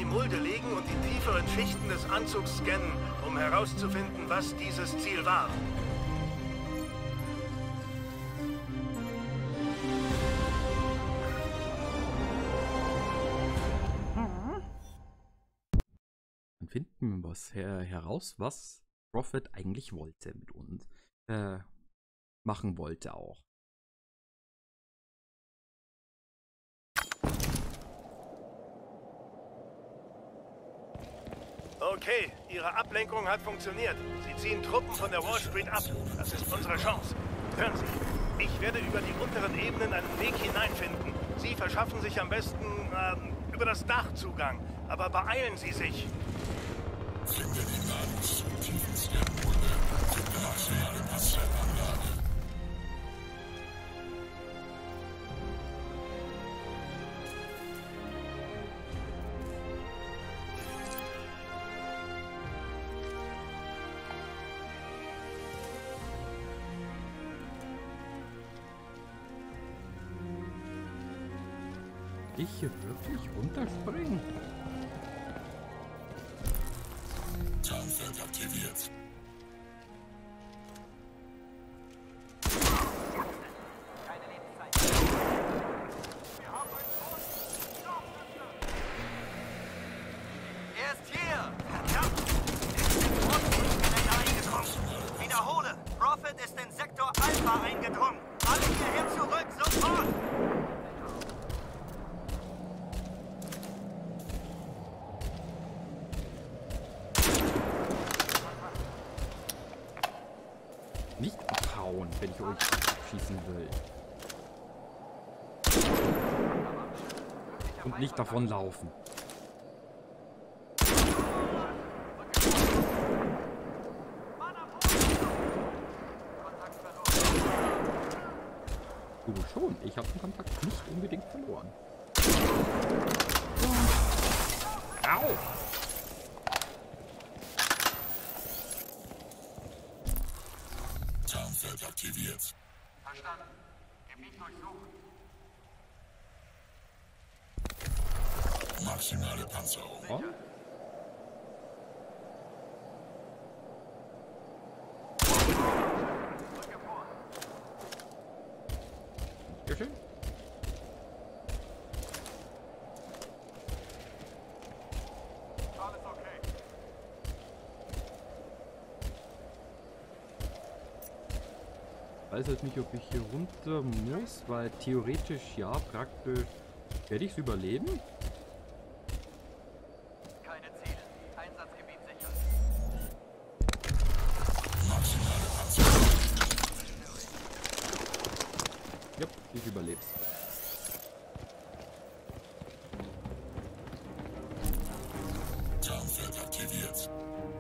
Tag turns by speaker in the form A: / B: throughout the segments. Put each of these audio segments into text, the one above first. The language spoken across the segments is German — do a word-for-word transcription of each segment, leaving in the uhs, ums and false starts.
A: Mulde legen und die tieferen Schichten des Anzugs scannen, um herauszufinden, was dieses Ziel war.
B: Dann finden wir was her heraus, was Prophet eigentlich wollte mit uns. Äh, machen wollte auch.
A: Okay, Ihre Ablenkung hat funktioniert. Sie ziehen Truppen von der Wall Street ab. Das ist unsere Chance. Hören Sie, ich werde über die unteren Ebenen einen Weg hineinfinden. Sie verschaffen sich am besten ähm, über das Dach Zugang. Aber beeilen Sie sich.
C: Finde die Nadeln zum tiefen Scan-Mulde. Finde maximale Passanlage.
B: Ich hier wirklich runterspringen?
C: Tarnfeld aktiviert.
D: Keine Lebenszeit. Wir haben einen Boss. Er ist hier! Verdammt! Er ist eingedrungen. Wiederhole! Prophet ist in Sektor Alpha eingedrungen. Alle hierher zurück, sofort!
B: Nicht abhauen, wenn ich euch schießen will. Und nicht davonlaufen. Du schon, ich habe den Kontakt nicht unbedingt verloren. Au!
C: Tarnfeld aktiviert.
D: Verstanden. Gebiet durchsucht.
C: Maximale Panzerung.
B: Oh?
D: Drücke vor.
B: Sehr schön.
D: Alles okay.
B: Ich weiß halt nicht, ob ich hier runter muss, weil theoretisch ja, praktisch werde ich es überleben.
D: Keine Ziele. Einsatzgebiet sicher.
C: Maximale Panzerung.
B: Ja, ich überleb's.
C: Tarnfeld aktiviert.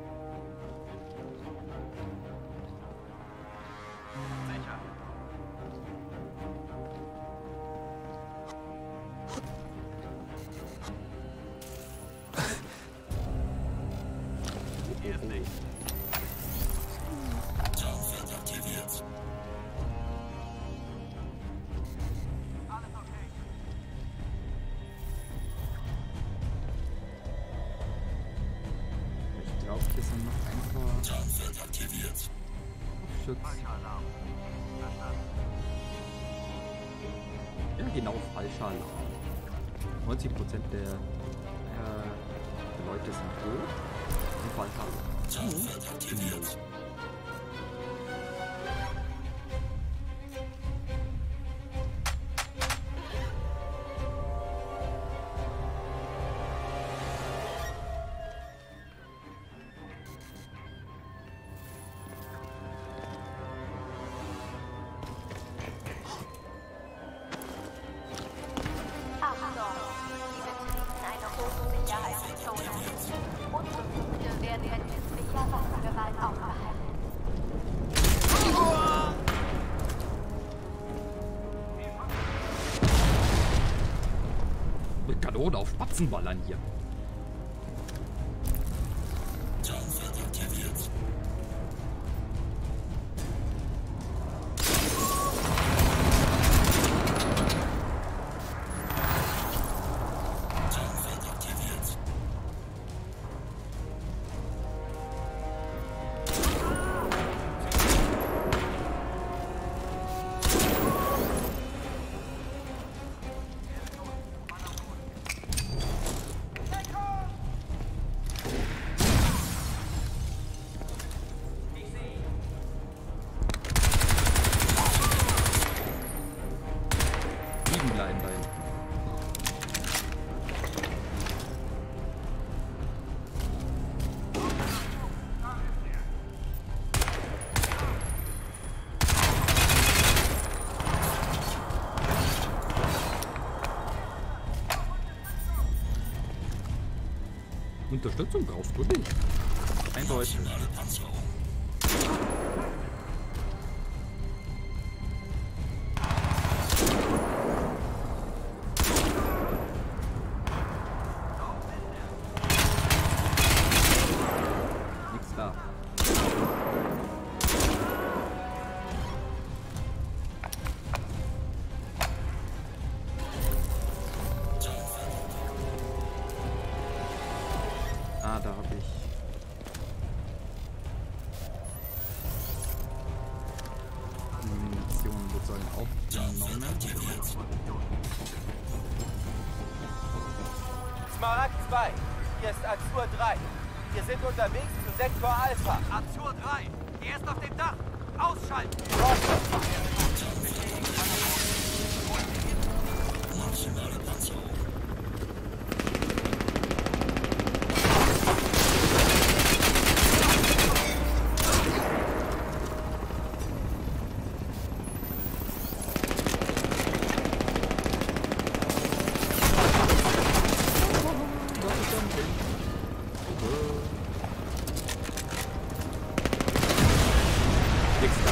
D: Sicher. Hier ist nichts.
C: Tarnfeld aktiviert.
D: Alles okay.
B: Ich glaube, hier sind noch ein paar
C: Tarnfeld aktiviert.
B: Schütz.
D: Falscher Alarm. Verstanden.
B: Ja, genau, falscher Alarm. neunzig Prozent der, äh, der Leute sind tot. Und falscher Alarm.
C: Tarnfeld aktiviert.
E: Achtung! Sie betreten eine Hochsicherheitszone. Unbefugte werden in sicher Waffengewalt aufgehalten.
B: Mit Kanone auf Spatzenballern hier.
C: Tarnfeld aktiviert. Tarnfeld aktiviert.
B: Unterstützung brauchst du nicht. Eindeutig.
C: Maximale Panzerung.
B: Nichts da. Ah, da habe ich. Munition sozusagen aufgenommen.
F: Smaragd zwei, hier ist Azur drei. Wir sind unterwegs zu Sektor Alpha.
D: Azur drei, er ist auf dem Dach. Ausschalten.
C: Maximale Panzerung.
B: Nix da.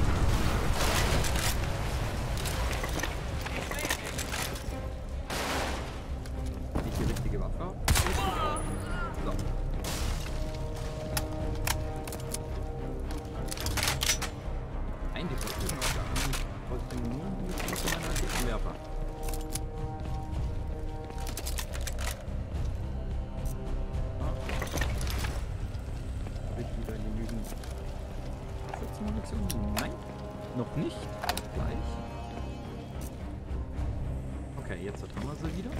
B: Nicht die richtige Waffe. So. Ein die Verfügung auf der anderen. Trotzdem nur mit meiner Raketenwerfer. Habe ich wieder genügend Munition? Nein, noch nicht. Gleich. Okay, jetzt haben wir sie wieder.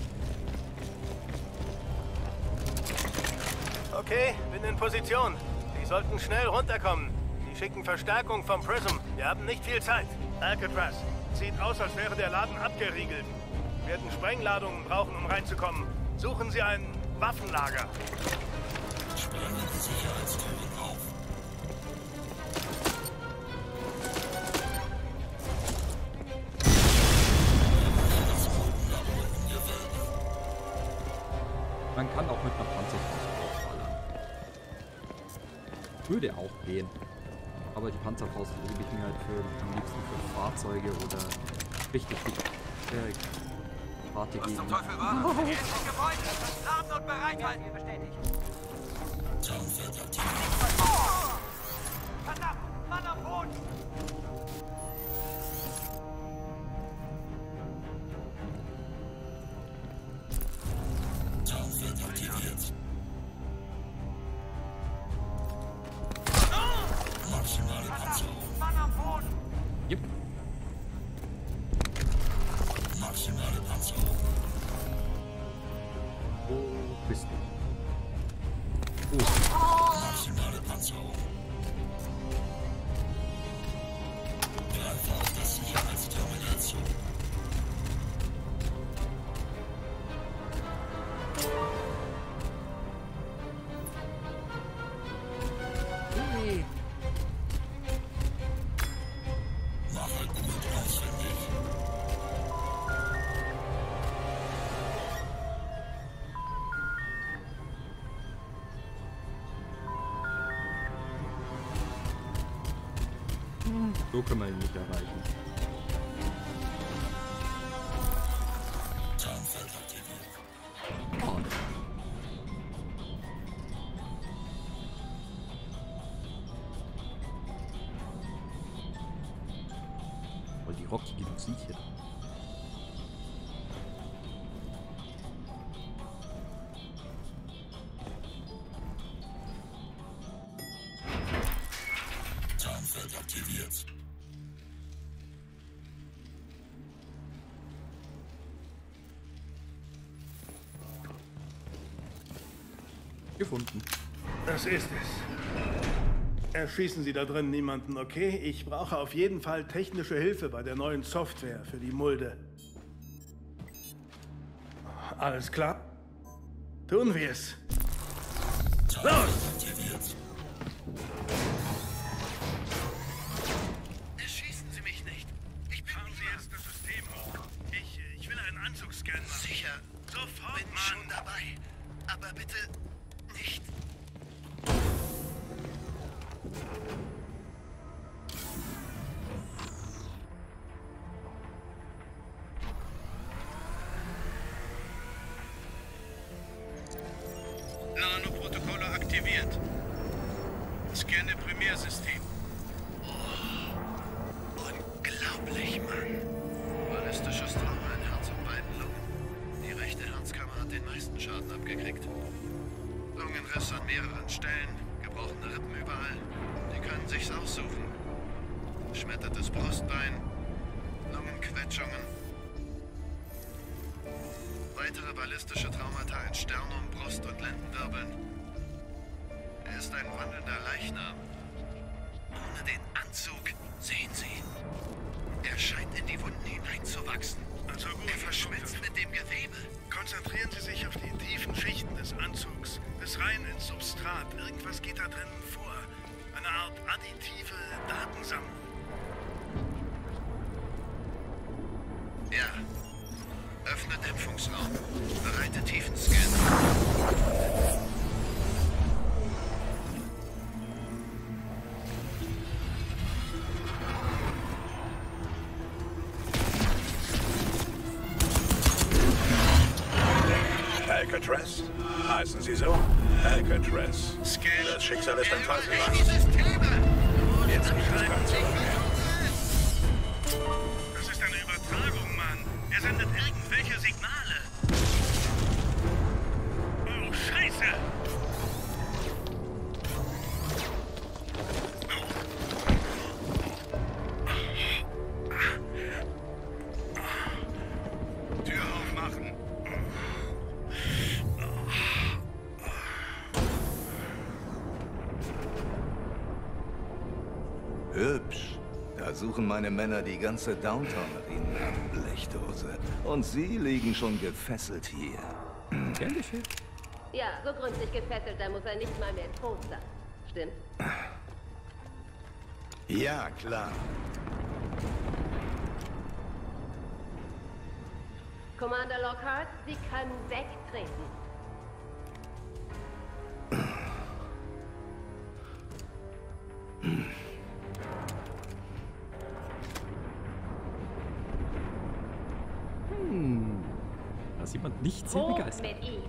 A: Okay, bin in Position. Sie sollten schnell runterkommen. Sie schicken Verstärkung vom Prism. Wir haben nicht viel Zeit. Alcatraz, sieht aus, als wäre der Laden abgeriegelt. Wir werden Sprengladungen brauchen, um reinzukommen. Suchen Sie ein Waffenlager.
C: Sprengen die Sicherheitstüren auf.
B: Man kann auch mit einer Panzerfaust draufballern. Würde auch gehen. Aber die Panzerfaust liebe ich mir halt für, am liebsten für Fahrzeuge oder richtig äh, Fahrzeuge.
D: Was zum Teufel war das? Hier ist das Gebäude. Laden und bereithalten. Bestätigt.
C: Tarnfeld aktiviert.
D: Oh! Verdammt! Mann am Boden!
C: Tarnfeld aktiviert. Maximale Panzerung.
D: Mann am Boden!
B: Yep.
C: Maximale Panzerung.
B: Wo bist du? Oh.
C: Maximale Panzerung. Greife auf das Sicherheitsterminal zu.
B: Hey.
C: Mache gut auswendig.
B: So können wir ihn nicht erreichen.
C: Tarnfeld aktiviert.
B: Oh. Oh, die rockige Musik hier.
C: Tarnfeld aktiviert.
B: Gefunden.
A: Das ist es. Erschießen Sie da drin niemanden, okay? Ich brauche auf jeden Fall technische Hilfe bei der neuen Software für die Mulde. Alles klar? Tun wir es. Los!
C: Aktiviert.
A: Erschießen Sie mich nicht. Ich bin Fahren Sie jetzt das System hoch. Ich, ich will einen Anzugsscan machen.
G: Sicher.
A: Sofort,
G: Bin
A: Mann.
G: schon dabei. Aber bitte aktiviert. Scanne Primärsystem. Oh, unglaublich, Mann. Ballistisches Trauma in Herz und beiden Lungen. Die rechte Herzkammer hat den meisten Schaden abgekriegt. Lungenriss an mehreren Stellen, gebrochene Rippen überall. Die können sich's aussuchen. Schmettertes Brustbein, Lungenquetschungen. Weitere ballistische Traumata in Sternum, Brust und Lendenwirbeln. Er ist ein wandelnder Leichnam. Ohne den Anzug, sehen Sie. Er scheint in die Wunden hineinzuwachsen.
A: Also gut,
G: er verschmilzt mit dem Gewebe.
A: Konzentrieren Sie sich auf die tiefen Schichten des Anzugs. Bis rein ins Substrat. Irgendwas geht da drinnen vor. Eine Art additive Datensammlung.
G: Ja. Öffne Dämpfungsraum. Bereite Tiefenscan.
H: Alcatraz? Heißen Sie so? Alcatraz.
G: Scan.
H: Das Schicksal ist ein Teufel.
G: Die Systeme!
H: Jetzt nicht das Ganze.
A: Das ist eine Übertragung, Mann. Er sendet irgendwelche Signale. Oh, Scheiße!
G: Tür aufmachen.
I: Hübsch. Da suchen meine Männer die ganze Downtown nach Ihnen ab, Blechdose. Und Sie liegen schon gefesselt hier.
B: Gern geschehen.
E: Ja, so gründlich gefesselt, da muss er nicht mal mehr tot sein. Stimmt?
I: Ja, klar.
E: Commander Lockhart, Sie können wegtreten.
B: Hm. Da ist jemand nicht sehr
E: Hoch
B: begeistert.
E: mit ihm.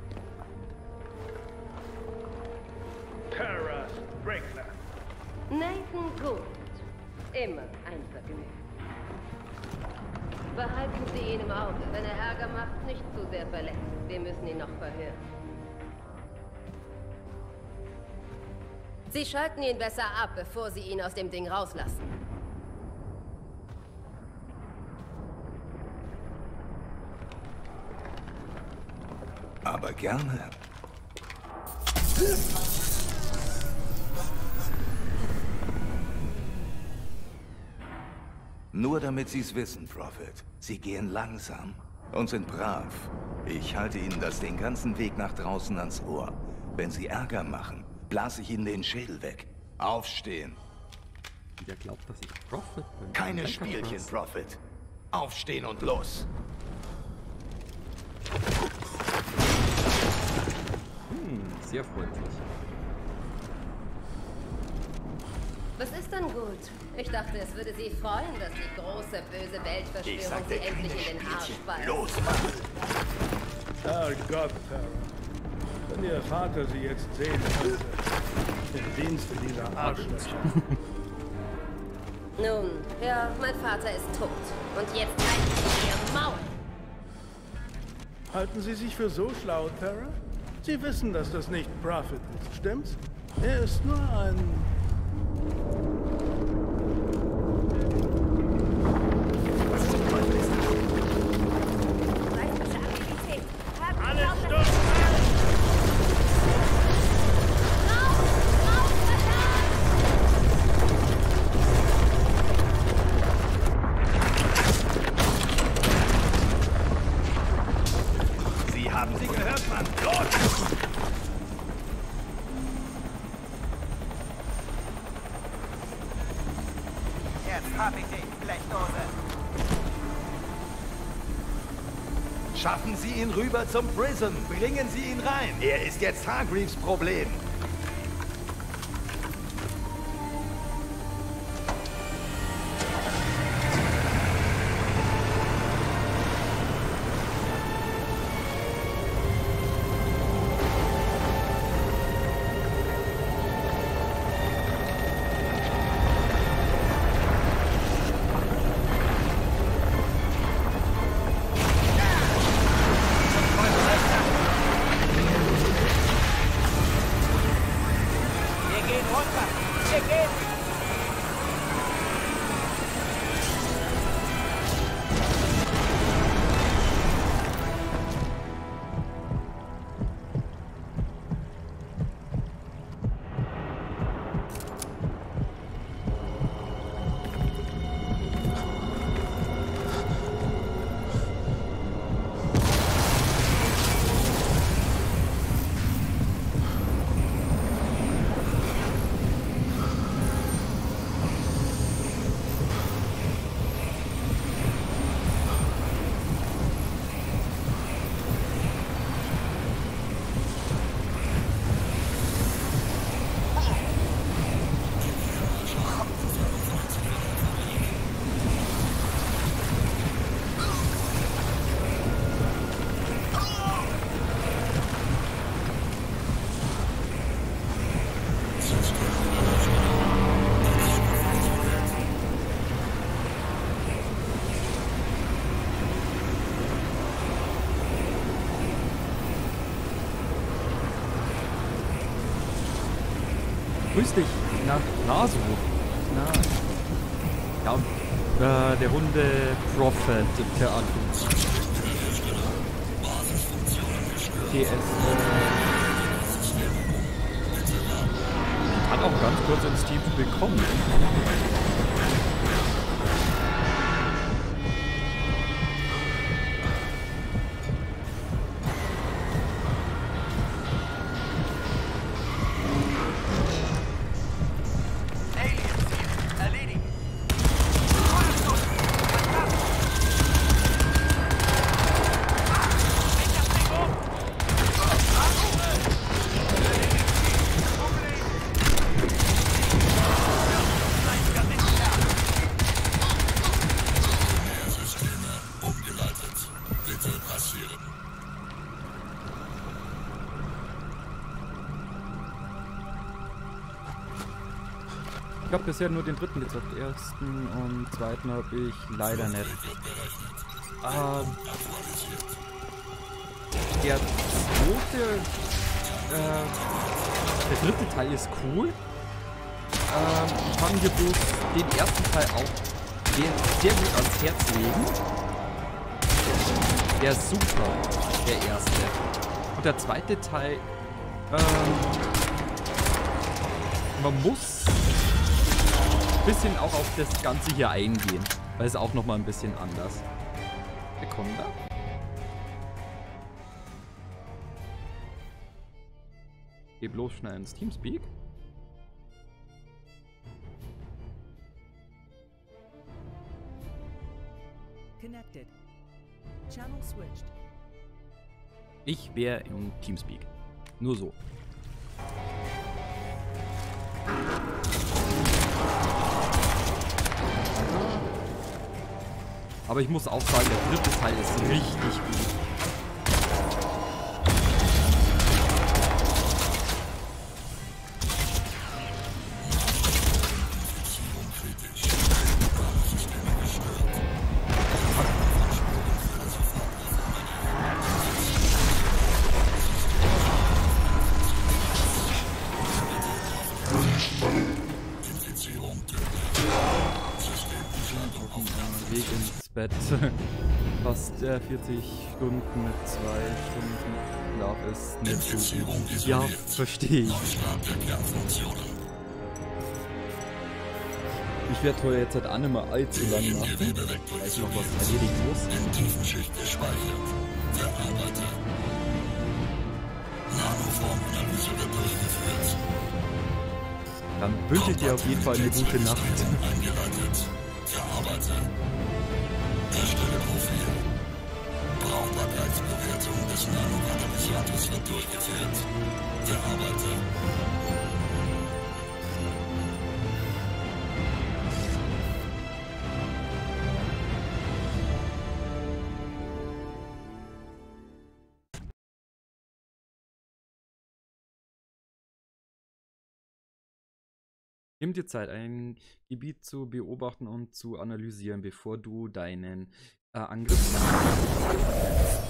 A: Tara Strickler.
E: Nathan Gould. Immer ein Vergnügen. Behalten Sie ihn im Auge. Wenn er Ärger macht, nicht zu sehr verletzt. Wir müssen ihn noch verhören. Sie schalten ihn besser ab, bevor Sie ihn aus dem Ding rauslassen.
I: Aber gerne. Nur damit Sie es wissen, Prophet. Sie gehen langsam und sind brav. Ich halte Ihnen das den ganzen Weg nach draußen ans Ohr. Wenn Sie Ärger machen, blase ich Ihnen den Schädel weg. Aufstehen.
B: Der glaubt, dass ich Prophet bin.
I: Keine
B: Alcatraz.
I: Spielchen, Prophet. Aufstehen und los.
B: Hm, sehr freundlich.
E: Was ist denn gut? Ich dachte, es würde Sie freuen, dass die große, böse Weltverschwörung Sie endlich in den Arsch beißt.
I: Los, Mann.
A: Herrgott, Tara. Wenn Ihr Vater Sie jetzt sehen könnte. Im Dienste dieser Arschlöcher.
E: Nun, ja, mein Vater ist tot. Und jetzt halten Sie Ihr Maul.
A: Halten Sie sich für so schlau, Tara? Sie wissen, dass das nicht Prophet ist, stimmt's? Er ist nur ein... Alles Stopp!
H: Sie haben sie gehört, Mann. Los!
F: Jetzt hab ich dich, Blechdose.
I: Schaffen Sie ihn rüber zum Prism. Bringen Sie ihn rein. Er ist jetzt Hargreaves Problem.
B: grüß dich. Na, na so. Na. Ja, und äh, der Hunde Prophet, der Anführungszeichen. T S. Hat auch ganz kurz ins Team bekommen. Ich habe bisher nur den dritten gezockt. Ersten und zweiten habe ich leider nicht. Ähm, der zweite, äh, der dritte Teil ist cool. Ähm, ich kann dir bloß den ersten Teil auch sehr, sehr gut ans Herz legen. Der ist super, der erste. Und der zweite Teil, ähm, man muss ein bisschen auch auf das Ganze hier eingehen, weil es auch nochmal ein bisschen anders. Bekommen da? Geh bloß schnell ins Teamspeak.
J: Connected. Channel switched.
B: Ich wäre im Teamspeak. Nur so. Aber ich muss auch sagen, der dritte Teil ist richtig gut. Weg ins Bett. Fast äh, vierzig Stunden mit zwei Stunden Schlaf ist nicht so gut. Ja, verstehe ich. Ich werde heute jetzt halt auch nicht mehr allzu lang machen, weil ich noch was erledigen muss.
C: In Tiefenschicht gespeichert. Verarbeitet. Nanoformanalyse wird durchgeführt.
B: Dann wünsche ich dir auf jeden Fall eine gute Nacht.
C: Eingeleitet. Verarbeite. Erstelle Profil. Brauchbarkeitsbewertung des Nanokatalysators wird durchgeführt. Verarbeite.
B: Nimm dir Zeit, ein Gebiet zu beobachten und zu analysieren, bevor du deinen äh, Angriff machst.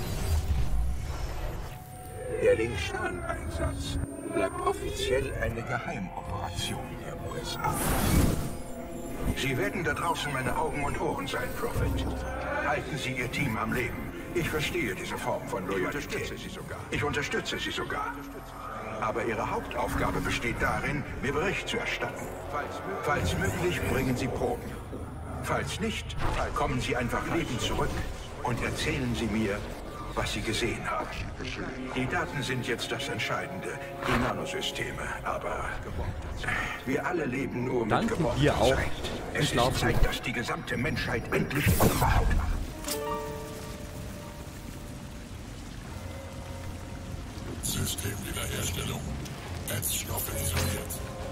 H: Der Lingshan-Einsatz bleibt offiziell eine Geheimoperation der U S A. Sie werden da draußen meine Augen und Ohren sein, Prophet. Halten Sie Ihr Team am Leben. Ich verstehe diese Form von Loyalität. Ich unterstütze Sie sogar. Ich unterstütze Sie sogar. Aber Ihre Hauptaufgabe besteht darin, mir Bericht zu erstatten. Falls möglich, bringen Sie Proben. Falls nicht, kommen Sie einfach lebend zurück und erzählen Sie mir, was Sie gesehen haben. Die Daten sind jetzt das Entscheidende, die Nanosysteme, aber wir alle leben nur mit
B: Danke
H: gebrochener
B: dir auch.
H: Zeit. Es ist Zeit, dass die gesamte Menschheit endlich aufwacht.
C: Systemwiederherstellung. Netzstoffe isoliert.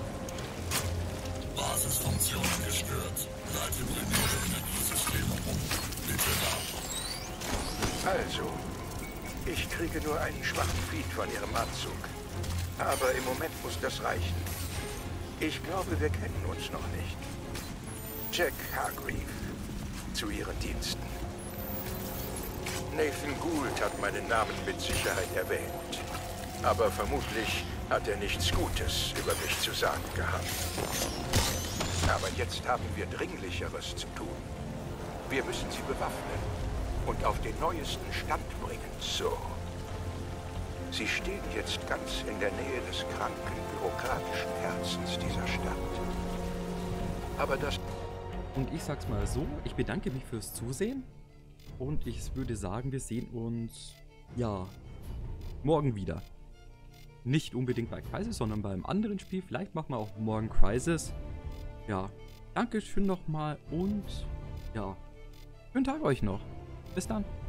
C: Basisfunktionen gestört. Leite primäre Energiesysteme um. Bitte da.
H: Also, ich kriege nur einen schwachen Feed von Ihrem Anzug. Aber im Moment muss das reichen. Ich glaube, wir kennen uns noch nicht. Jack Hargreave. Zu Ihren Diensten. Nathan Gould hat meinen Namen mit Sicherheit erwähnt. Aber vermutlich hat er nichts Gutes über mich zu sagen gehabt. Aber jetzt haben wir Dringlicheres zu tun. Wir müssen sie bewaffnen und auf den neuesten Stand bringen. So. Sie stehen jetzt ganz in der Nähe des kranken, bürokratischen Herzens dieser Stadt. Aber das...
B: Und ich sag's mal so, ich bedanke mich fürs Zusehen. Und ich würde sagen, wir sehen uns, ja, morgen wieder. Nicht unbedingt bei Crysis, sondern beim anderen Spiel. Vielleicht machen wir auch morgen Crysis. Ja, Dankeschön nochmal und ja, schönen Tag euch noch. Bis dann.